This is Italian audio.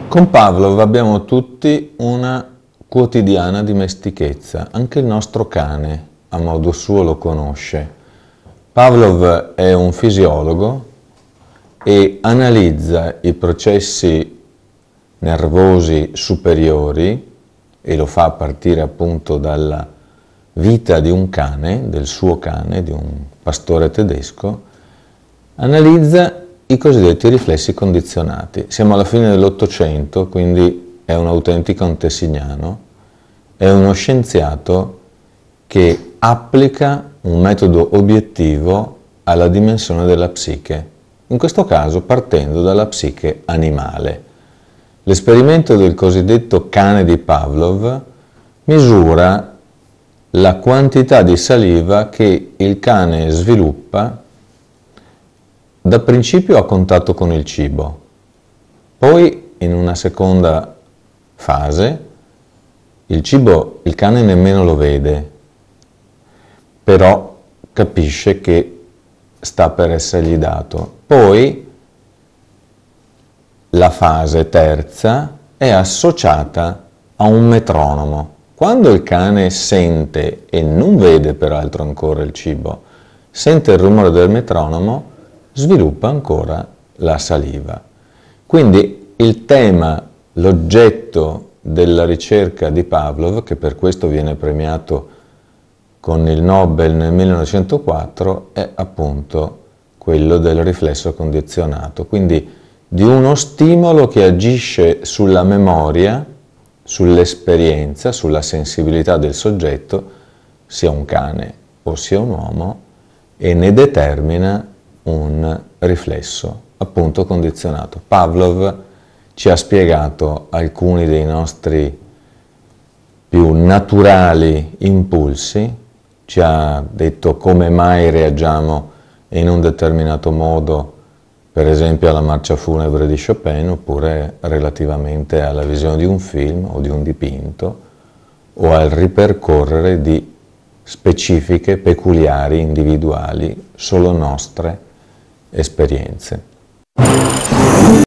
Con Pavlov abbiamo tutti una quotidiana dimestichezza, anche il nostro cane a modo suo lo conosce. Pavlov è un fisiologo e analizza i processi nervosi superiori e lo fa a partire appunto dalla vita di un cane, del suo cane, di un pastore tedesco, analizza i cosiddetti riflessi condizionati. Siamo alla fine dell'Ottocento, quindi è un autentico antesignano, è uno scienziato che applica un metodo obiettivo alla dimensione della psiche, in questo caso partendo dalla psiche animale. L'esperimento del cosiddetto cane di Pavlov misura la quantità di saliva che il cane sviluppa da principio a contatto con il cibo, poi in una seconda fase il cibo il cane nemmeno lo vede, però capisce che sta per essergli dato. Poi la fase terza è associata a un metronomo. Quando il cane sente, e non vede peraltro ancora il cibo, sente il rumore del metronomo, sviluppa ancora la saliva. Quindi il tema, l'oggetto della ricerca di Pavlov, che per questo viene premiato con il Nobel nel 1904, è appunto quello del riflesso condizionato, quindi di uno stimolo che agisce sulla memoria, sull'esperienza, sulla sensibilità del soggetto, sia un cane o sia un uomo, e ne determina un riflesso, appunto condizionato. Pavlov ci ha spiegato alcuni dei nostri più naturali impulsi, ci ha detto come mai reagiamo in un determinato modo, per esempio alla marcia funebre di Chopin, oppure relativamente alla visione di un film o di un dipinto, o al ripercorrere di specifiche, peculiari, individuali, solo nostre esperienze.